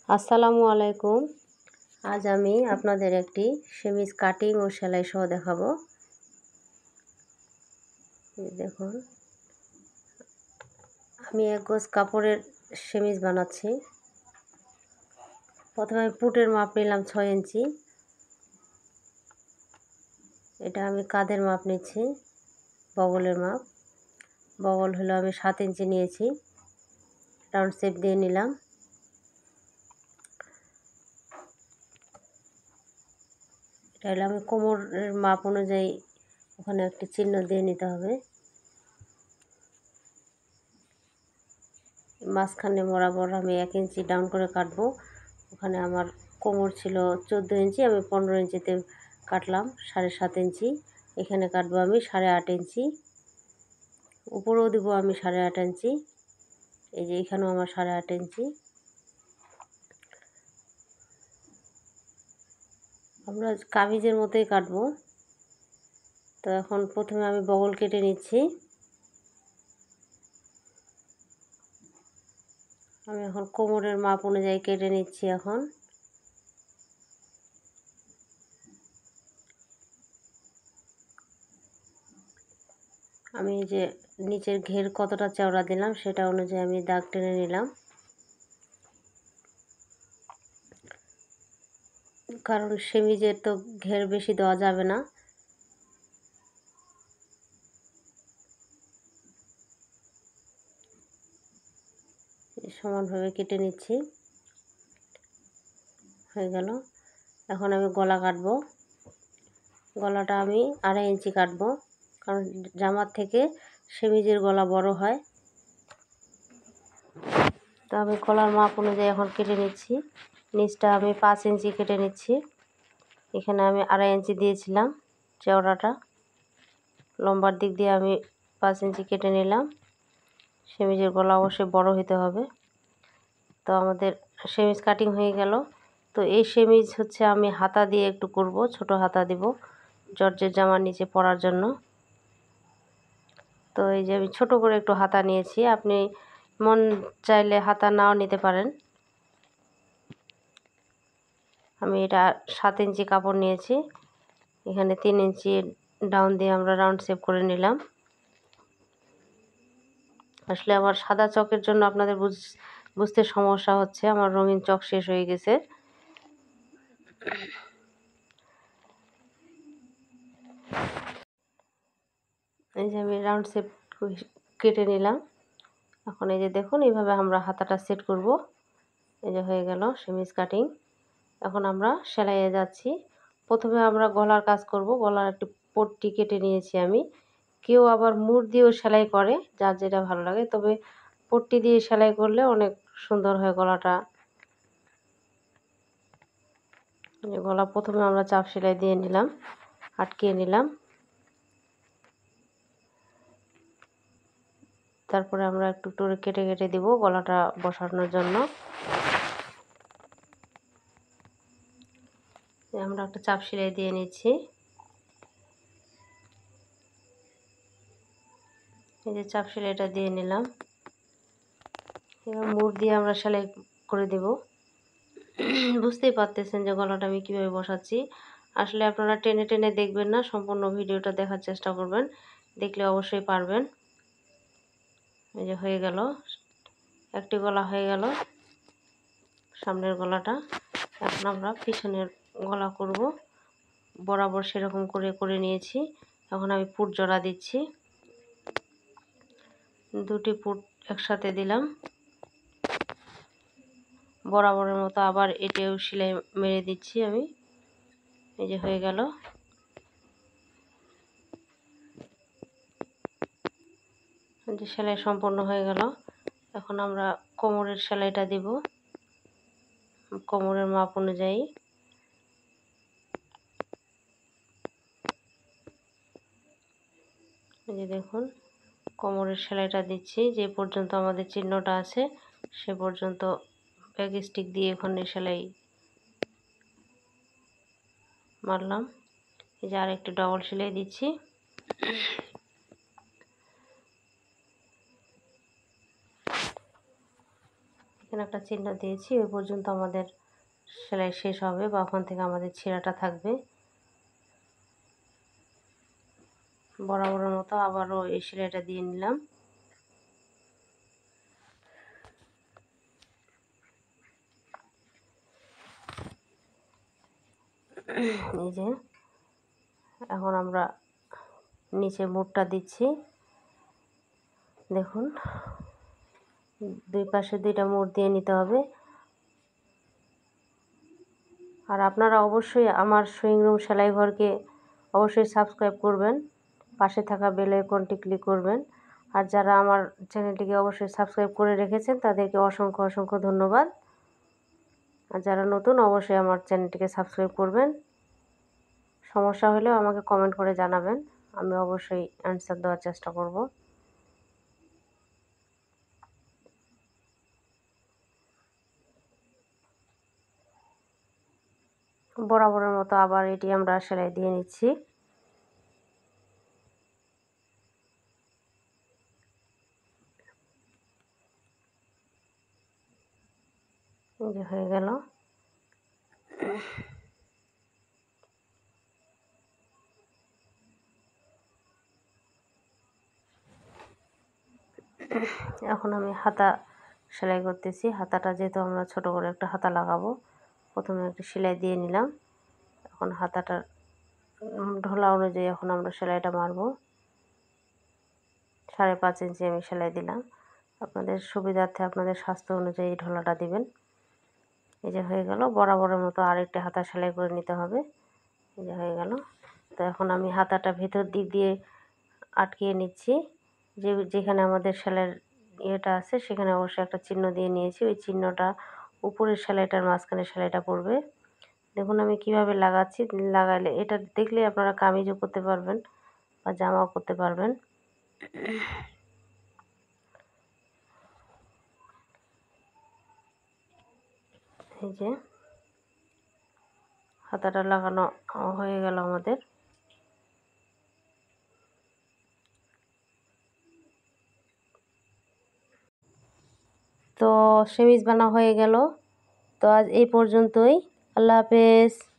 আসসালামু আলাইকুম। আজ আমি আপনাদের একটি সেমিজ কাটিং ও সেলাই সহ দেখাবো। দেখুন, আমি এক গজ কাপড়ের সেমিজ বানাচ্ছি। প্রথমে আমি পুটের মাপ নিলাম 6 ইঞ্চি। এটা আমি কাঁধের মাপ নিচ্ছি, বগলের মাপ। বগল হলো আমি 7 ইঞ্চি নিয়েছি, রাউন্ড শেপ দিয়ে নিলাম। এটা হলো আমি কোমরের মাপ অনুযায়ী ওখানে একটি চিহ্ন দিয়ে নিতে হবে। মাঝখানে বরাবর আমি 1 ইঞ্চি ডাউন করে কাটবো। ওখানে আমার কোমর ছিল 14 ইঞ্চি, আমি 15 ইঞ্চিতে কাটলাম 7.5 ইঞ্চি। এখানে কাটবো আমি 8.5 ইঞ্চি, উপরেও দিব আমি 8.5 ইঞ্চি। এই যে এখানেও আমার 8.5 ইঞ্চি। আমরা কামিজের মতোই কাটবো। তো এখন প্রথমে আমি বগল কেটে নিচ্ছি। আমি এখন কোমরের মাপ অনুযায়ী কেটে নিচ্ছি। এখন আমি যে নিচের ঘের কতটা চওড়া দিলাম সেটা অনুযায়ী আমি দাগ টেনে নিলাম, কারণ সেমিজের তো ঘের বেশি দেওয়া যাবে না। সমানভাবে কেটে নিচ্ছি, হয়ে গেল। এখন আমি গলা কাটবো। গলাটা আমি 2.5 ইঞ্চি কাটবো, কারণ জামার থেকে সেমিজের গলা বড় হয়। তো আমি গলার মাপ অনুযায়ী এখন কেটে নিচ্ছি। নিচটা আমি 5 ইঞ্চি কেটে নিচ্ছি। এখানে আমি 2.5 ইঞ্চি দিয়েছিলাম চওড়াটা, লম্বার দিক দিয়ে আমি 5 ইঞ্চি কেটে নিলাম। সেমিজের গলা অবশ্যই বড় হতে হবে। তো আমাদের সেমিজ কাটিং হয়ে গেল। তো এই সেমিজ হচ্ছে আমি হাতা দিয়ে একটু করব, ছোট হাতা দিব জর্জের জামার নিচে পরার জন্য। তো এই যে আমি ছোট করে একটু হাতা নিয়েছি, আপনি মন চাইলে হাতা নাও নিতে পারেন। আমি এটা 7 ইঞ্চি কাপড় নিয়েছি, এখানে 3 ইঞ্চি ডাউন দিয়ে আমরা রাউন্ড শেপ করে নিলাম। আসলে আমার সাদা চকের জন্য আপনাদের বুঝতে সমস্যা হচ্ছে, আমার রঙিন চক শেষ হয়ে গেছে। এই যে আমি রাউন্ড শেপ কেটে নিলাম। এখন এই যে দেখুন, এইভাবে আমরা হাতাটা সেট করব। এই যে হয়ে গেল সেমিজ কাটিং। এখন আমরা সেলাইয়ে যাচ্ছি। প্রথমে আমরা গলার কাজ করব। গলার একটি পট্টি কেটে নিয়েছি আমি। কেউ আবার মুড় দিয়েও সেলাই করে, যার যেটা ভালো লাগে, তবে পট্টি দিয়ে সেলাই করলে অনেক সুন্দর হয় গলাটা। গলা প্রথমে আমরা চাপ সেলাই দিয়ে নিলাম, আটকিয়ে নিলাম। তারপরে আমরা একটু একটু কেটে কেটে দিব গলাটা বসানোর জন্য। আমরা একটা চাপ সেলাই দিয়ে নিচ্ছি। এই যে চাপ সেলাইটা দিয়ে নিলাম। এবার মুড় দিয়ে আমরা সেলাই করে দেব। বুঝতেই পারতেছেন যে গলাটা আমি কীভাবে বসাচ্ছি। আসলে আপনারা টেনে টেনে দেখবেন না, সম্পূর্ণ ভিডিওটা দেখার চেষ্টা করবেন, দেখলে অবশ্যই পারবেন। এই যে হয়ে গেল, একটি গলা হয়ে গেল, সামনের গলাটা। এখন আমরা পিছনের গলা করব। বরাবর সেরকম করে করে নিয়েছি। এখন আমি পুট জোড়া দিচ্ছি, দুটি পুট একসাথে দিলাম। বরাবরের মতো আবার এটাও সেলাই মেরে দিচ্ছি আমি। এই যে হয়ে গেল। যে সেলাই সম্পূর্ণ হয়ে গেল। এখন আমরা কোমরের সেলাইটা দিব কোমরের মাপ অনুযায়ী। এই যে দেখুন, কোমরের সেলাইটা দিচ্ছি। যে পর্যন্ত আমাদের চিহ্নটা আছে সে পর্যন্ত ব্যাক স্টিক দিয়ে এখানে সেলাই মারলাম। এই যে আরেকটু ডবল সেলাই দিচ্ছি। এখানে একটা চিহ্ন দিয়েছি, ওই পর্যন্ত আমাদের সেলাই শেষ হবে বা ওখান থেকে আমাদের ছেঁড়াটা থাকবে। বরাবরের মতো আবারও এই সেলাইটা দিয়ে নিলাম। এই যে এখন আমরা নিচে মুড়টা দিচ্ছি। দেখুন দুই পাশে দুইটা মুড় দিয়ে নিতে হবে। আর আপনারা অবশ্যই আমার সুইং রুম সেলাই ঘরকে অবশ্যই সাবস্ক্রাইব করবেন, পাশে থাকা বেল আইকনটি ক্লিক করবেন। আর যারা আমার চ্যানেলটিকে অবশ্যই সাবস্ক্রাইব করে রেখেছেন তাদেরকে অসংখ্য অসংখ্য ধন্যবাদ। আর যারা নতুন অবশ্যই আমার চ্যানেলটিকে সাবস্ক্রাইব করবেন। সমস্যা হলেও আমাকে কমেন্ট করে জানাবেন, আমি অবশ্যই অ্যান্সার দেওয়ার চেষ্টা করব। বরাবরের মতো আবার এটি আমরা সেলাই দিয়ে নিচ্ছি। এই যে হয়ে গেল। এখন আমি হাতা সেলাই করতেছি। হাতাটা যেহেতু আমরা ছোট করে একটা হাতা লাগাবো, প্রথমে একটা সেলাই দিয়ে নিলাম। এখন হাতাটার ঢোলা অনুযায়ী এখন আমরা সেলাইটা মারবো। 5.5 ইঞ্চি আমি সেলাই দিলাম। আপনাদের সুবিধার্থে আপনাদের স্বাস্থ্য অনুযায়ী ঢোলাটা দিবেন। এই যে হয়ে গেল। বরাবরের মতো আরেকটা হাতা সেলাই করে নিতে হবে। এই যে হয়ে গেল। তো এখন আমি হাতাটা ভেতর দিক দিয়ে আটকিয়ে নিচ্ছি। যেখানে আমাদের সেলাইয়ের ইয়েটা আছে সেখানে অবশ্যই একটা চিহ্ন দিয়ে নিয়েছি। ওই চিহ্নটা উপরের সেলাইটার মাঝখানে সেলাইটা পড়বে। দেখুন আমি কিভাবে লাগাচ্ছি। লাগালে এটা দেখলে আপনারা কামিজও করতে পারবেন বা জামাও করতে পারবেন। এই যে হাতাটা লাগানো হয়ে গেল আমাদের। তো সেমিজ বানা হয়ে গেল। তো আজ এই পর্যন্তই। আল্লাহ হাফেজ।